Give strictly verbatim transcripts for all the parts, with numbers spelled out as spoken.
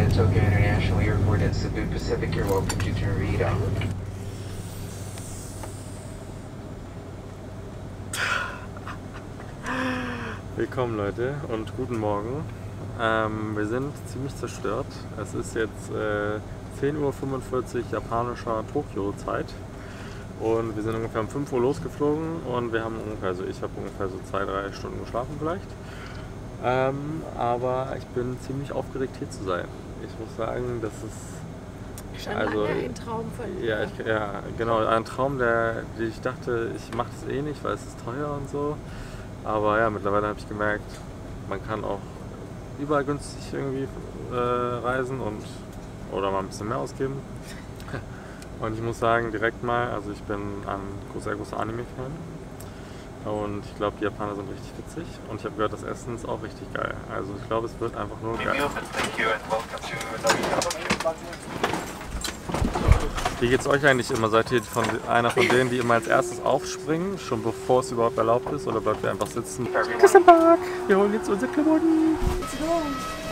to Tokyo International Airport at Cebu Pacific. You're welcome to Torito. Willkommen Leute und guten Morgen. Ähm, wir sind ziemlich zerstört. Es ist jetzt äh, zehn Uhr fünfundvierzig japanischer Tokio-Zeit und wir sind ungefähr um fünf Uhr losgeflogen und wir haben ungefähr, also ich habe ungefähr so zwei, drei Stunden geschlafen vielleicht. Ähm, aber ich bin ziemlich aufgeregt hier zu sein. Ich muss sagen, das ist schon also, lange ein Traum von dir. Ja, ich, ja, genau, ein Traum, der, der ich dachte, ich mache das eh nicht, weil es ist teuer und so. Aber ja, mittlerweile habe ich gemerkt, man kann auch überall günstig irgendwie äh, reisen und oder mal ein bisschen mehr ausgeben. Und ich muss sagen, direkt mal, also ich bin ein sehr großer Anime-Fan und ich glaube, die Japaner sind richtig witzig und ich habe gehört, das Essen ist auch richtig geil. Also ich glaube, es wird einfach nur geil. Wie geht's euch eigentlich immer? Seid ihr von, einer von denen, die immer als erstes aufspringen, schon bevor es überhaupt erlaubt ist, oder bleibt ihr einfach sitzen? Kiss im Park! Wir holen jetzt unsere Klamotten! Let's go!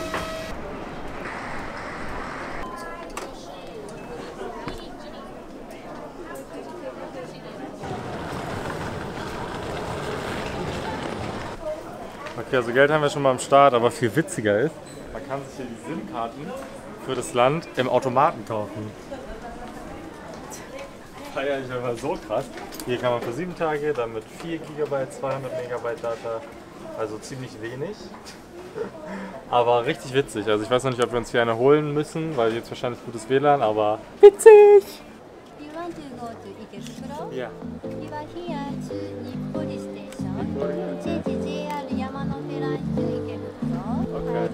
Okay, also Geld haben wir schon mal am Start, aber viel witziger ist, man kann sich hier die SIM-Karten für das Land im Automaten kaufen. Das feiere ich einfach so krass. Hier kann man für sieben Tage, dann mit vier Gigabyte, zweihundert Megabyte Data, also ziemlich wenig. Aber richtig witzig. Also ich weiß noch nicht, ob wir uns hier eine holen müssen, weil jetzt wahrscheinlich gutes W L A N, aber witzig! Ja. Okay.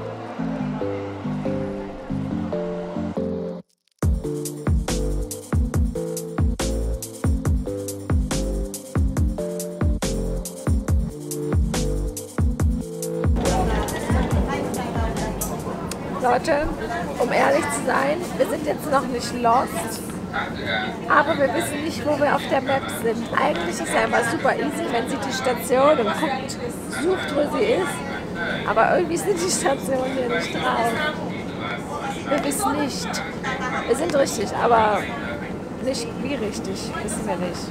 Leute, um ehrlich zu sein, wir sind jetzt noch nicht lost, aber wir wissen nicht, wo wir auf der Map sind. Eigentlich ist es einfach super easy, man sieht die Station und guckt, sucht, wo sie ist, aber irgendwie sind die Stationen hier nicht drauf. Wir wissen nicht. Wir sind richtig, aber nicht wie richtig, wissen wir nicht.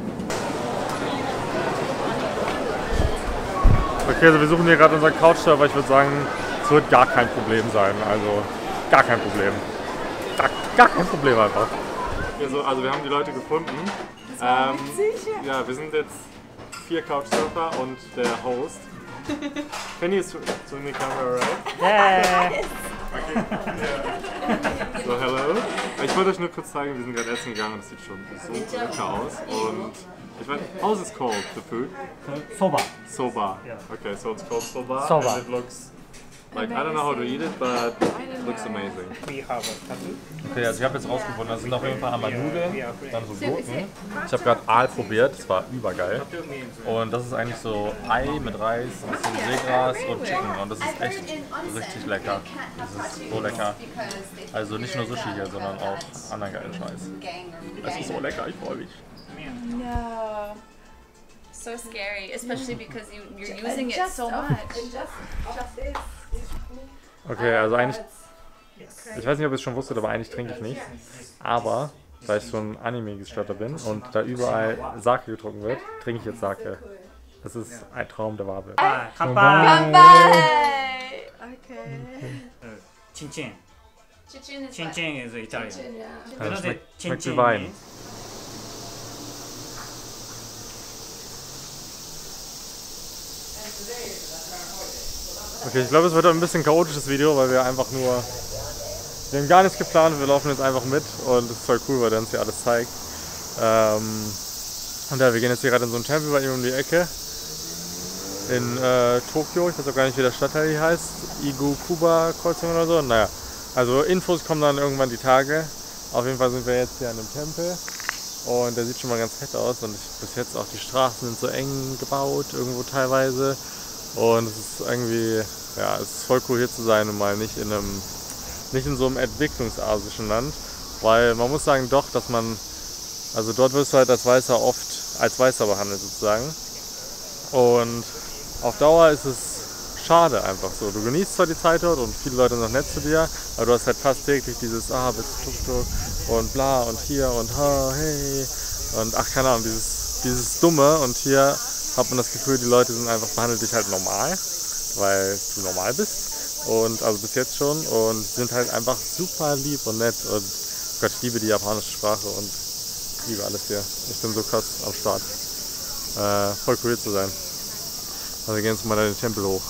Okay, also wir suchen hier gerade unseren Couchsurfer. Ich würde sagen, es wird gar kein Problem sein. Also gar kein Problem. Gar, gar kein Problem einfach. Also, also wir haben die Leute gefunden. Ähm, ja, wir sind jetzt vier Couchsurfer und der Host. Can you swing the camera right? Yeah. Okay. Yeah. So, hello. Ich wollte euch nur kurz zeigen, wir sind gerade essen gegangen und es sieht schon so lecker aus. Und ich weiß, how is it called, the food? Soba. Soba. Yeah. Okay, so it's called soba. Soba. And it looks like, I don't know how to eat it, but it looks amazing. We have a tattoo. Okay, also ich habe jetzt rausgefunden, das sind auf jeden Fall einmal Nudeln, dann so Gurken. Ich habe gerade Aal probiert, das war übergeil. Und das ist eigentlich so Ei mit Reis, ein bisschen Seegras und Chicken. Und das ist echt richtig lecker. Das ist so lecker. Also nicht nur Sushi hier, sondern auch anderen geilen Scheiß. Es ist so lecker, ich freue mich. No. So scary, especially because you, you're using it so much. Okay, also eigentlich, ich weiß nicht, ob ihr es schon wusstet, aber eigentlich trinke ich nicht. Aber, weil ich so ein Anime-Gestatter bin und da überall Sake getrunken wird, trinke ich jetzt Sake. Das ist ein Traum, der wahr wird. Kanpai! Okay. Chin-chin. Chin-chin is Chin-chin is Italian. Also schmeckt, schmeckt wie Wein. Okay, ich glaube, es wird ein bisschen chaotisches Video, weil wir einfach nur, wir haben gar nichts geplant, wir laufen jetzt einfach mit und es ist voll cool, weil der uns hier alles zeigt. Ähm, und ja, wir gehen jetzt hier gerade in so einen Tempel bei ihm um die Ecke in äh, Tokio, ich weiß auch gar nicht, wie der Stadtteil hier heißt, Igukuba-Kreuzung oder so, naja, also Infos kommen dann irgendwann die Tage. Auf jeden Fall sind wir jetzt hier an dem Tempel und der sieht schon mal ganz fett aus und ich, bis jetzt auch die Straßen sind so eng gebaut, irgendwo teilweise. Und es ist irgendwie, ja, es ist voll cool hier zu sein und mal nicht in einem, nicht in so einem entwicklungsasischen Land, weil man muss sagen doch, dass man, also dort wirst du halt als Weißer oft als Weißer behandelt sozusagen und auf Dauer ist es schade einfach so. Du genießt zwar die Zeit dort und viele Leute sind auch nett zu dir, aber du hast halt fast täglich dieses, ah, bist du Tuk-Tuk und bla und hier und ha, hey und ach, keine Ahnung, dieses, dieses Dumme und hier hat man das Gefühl, die Leute sind einfach, behandeln dich halt normal, weil du normal bist und also bis jetzt schon und sind halt einfach super lieb und nett und Gott, ich liebe die japanische Sprache und ich liebe alles hier. Ich bin so krass am Start. Äh, voll cool zu sein. Also wir gehen jetzt mal in den Tempel hoch.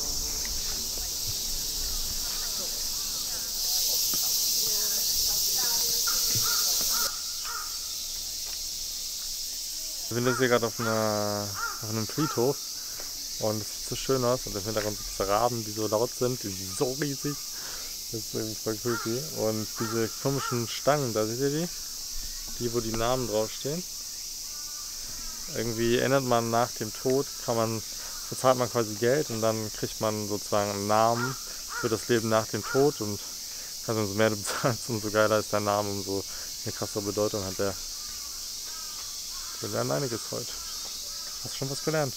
Wir sind jetzt hier gerade auf, einer, auf einem Friedhof und es sieht so schön aus und im Hintergrund sind diese Raben, die so laut sind, die sind so riesig. Das ist irgendwie voll creepy. Und diese komischen Stangen, da seht ihr die? Die, wo die Namen draufstehen. Irgendwie ändert man nach dem Tod, kann man, bezahlt man quasi Geld und dann kriegt man sozusagen einen Namen für das Leben nach dem Tod und also umso mehr du bezahlst, umso geiler ist dein Name, umso eine krassere Bedeutung hat der. Wir lernen einiges heute. Hast du schon was gelernt?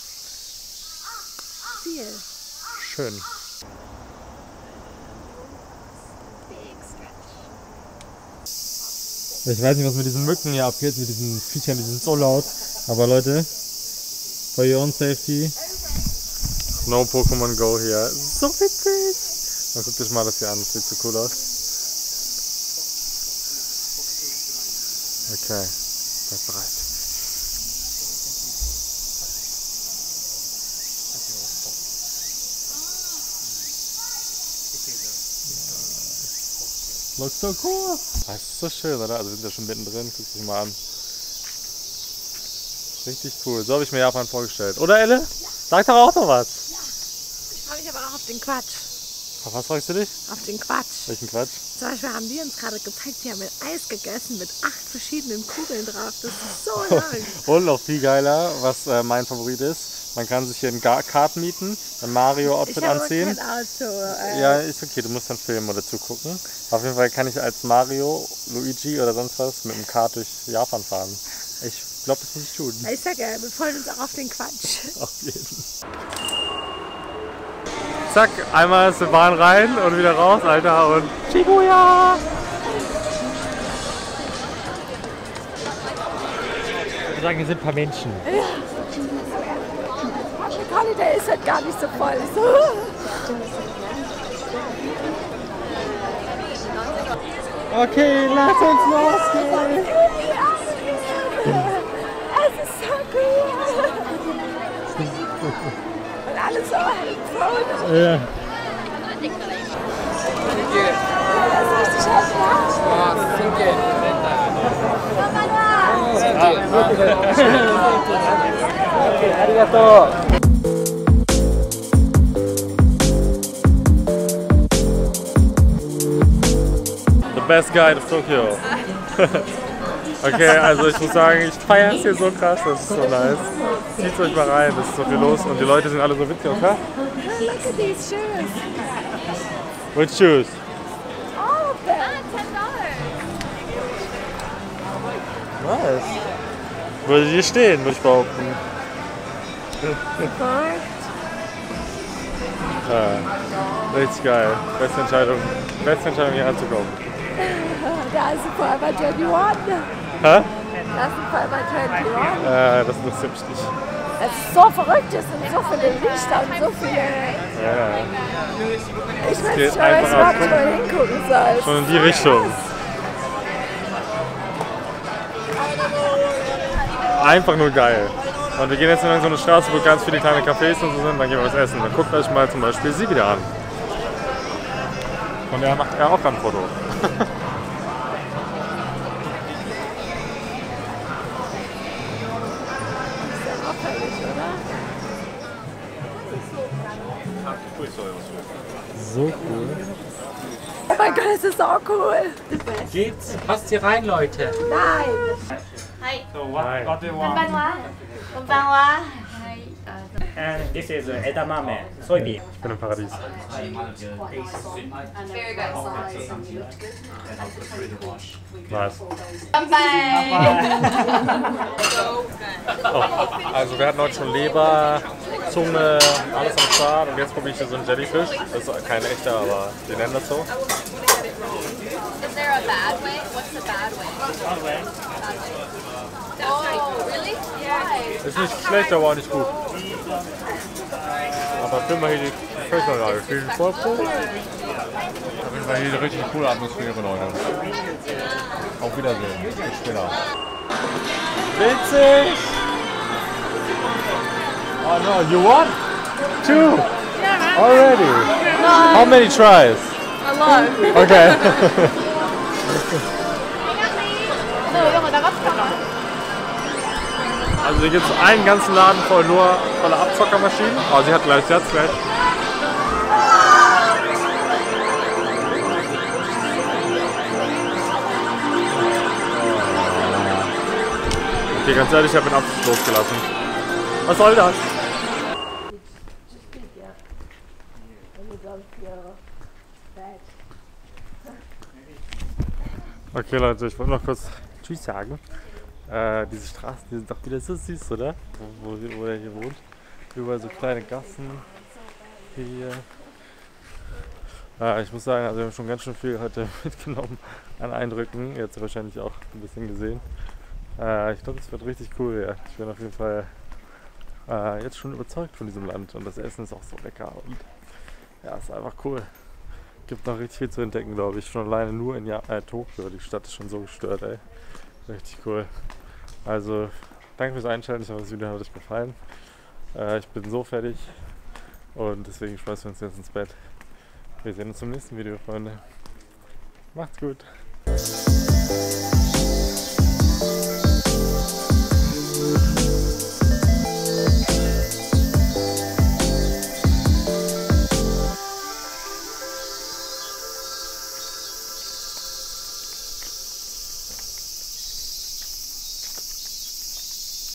Viel. Schön. Ich weiß nicht, was mit diesen Mücken hier abgeht, mit diesen Viechern, die sind so laut. Aber Leute, for your own safety, no Pokémon Go hier. So witzig! Dann guckt euch mal das hier an, das sieht so cool aus. Okay, seid bereit. Looks so cool! Das ist so schön, oder? Also wir sind ja schon mittendrin, guckt euch mal an. Richtig cool, so habe ich mir Japan vorgestellt. Oder Elle? Ja. Sag doch auch noch was! Ja. Ich freue mich aber auch auf den Quatsch. Auf was freust du dich? Auf den Quatsch. Welchen Quatsch? Zum Beispiel haben die uns gerade gezeigt, die haben mit Eis gegessen mit acht verschiedenen Kugeln drauf. Das ist so lang. Und noch viel geiler, was äh, mein Favorit ist. Man kann sich hier ein Kart mieten, ein Mario-Outfit anziehen. Ich habe kein Auto. Äh. Ja, ist okay, du musst dann filmen oder zugucken. Auf jeden Fall kann ich als Mario, Luigi oder sonst was mit dem Kart durch Japan fahren. Ich glaube, das muss ich tun. Ich sag ja, wir freuen uns auch auf den Quatsch. Auf jeden. Zack, einmal ist die Bahn rein und wieder raus, Alter, und Shibuya! Ich würde sagen, hier sind ein paar Menschen. Ja. Der ist halt gar nicht so voll. So. Okay, lass uns losgehen! Es ist so cool! Und alle so helpful. Ja. Das ist richtig Spaß. Okay, arigato! The best guide of Tokyo. Okay, also ich muss sagen, ich feiere es hier so krass, das ist so nice. Zieht euch mal rein, das ist so viel los und die Leute sind alle so witzig, okay? Look at these shoes. Which shoes? All of them. ten dollars. Nice. Würde hier stehen, würde ich behaupten. Ja, richtig geil. Beste Entscheidung, beste Entscheidung hier anzukommen. Da ist ein Forever einundzwanzig. Hä? Das ist ein Forever einundzwanzig. Äh, das interessiert mich nicht. Es ist so verrückt, es sind so viele Lichter und so viele... Ja. Ich weiß geht nicht, aber ich einfach mag auf- mal hingucken soll. Schon in die Richtung. Einfach nur geil. Und wir gehen jetzt in so eine Straße, wo ganz viele kleine Cafés und so sind, dann gehen wir was essen. Dann guckt euch mal zum Beispiel sie wieder an. Und er macht ja auch ein Foto. So cool. Oh mein Gott, es ist so cool. Geht's? Passt hier rein, Leute. Nein. Hi. So, what, Hi. what do you want? こんばんは。こんばんは。はい。あ And this is edamame, soybean. Ich bin im Paradies. Very good. Nice. So Oh, also wir hatten heute schon Leber, Zunge, alles am Start und jetzt probiere ich hier so einen Jellyfish. Das ist kein echter, aber wir nennen das so. good. Is there a bad way? What's the bad way? Bad way. Oh, really? Yeah. Ist nicht schlecht, aber auch nicht gut. Aber film mal hier die Köcher gerade. Viel Spaß. Auf jeden Fall hier eine richtig coole Atmosphäre, Leute. Auf Wiedersehen. Bis später. Witzig! Oh no, you won? Two! Already? How many tries? A lot. Okay. Also hier gibt es einen ganzen Laden voll nur voller Abzockermaschinen. Oh, sie hat gleich, sie hat's gleich. Okay, ganz ehrlich, ich habe den Abschluss losgelassen. Was soll das? Okay Leute, ich wollte noch kurz Tschüss sagen. Äh, diese Straßen, die sind doch wieder so süß, oder? Wo, wo, wo der hier wohnt. Überall so kleine Gassen. Hier. Äh, ich muss sagen, also wir haben schon ganz schön viel heute mitgenommen an Eindrücken. Jetzt wahrscheinlich auch ein bisschen gesehen. Äh, ich glaube, es wird richtig cool, ja. Ich bin auf jeden Fall äh, jetzt schon überzeugt von diesem Land und das Essen ist auch so lecker und ja, ist einfach cool. Gibt noch richtig viel zu entdecken, glaube ich. Schon alleine nur in ja äh, Tokio. Die Stadt ist schon so gestört, ey. Richtig cool. Also, danke fürs Einschalten. Ich hoffe, das Video hat euch gefallen. Äh, ich bin so fertig und deswegen schmeißen wir uns jetzt ins Bett. Wir sehen uns im nächsten Video, Freunde. Macht's gut.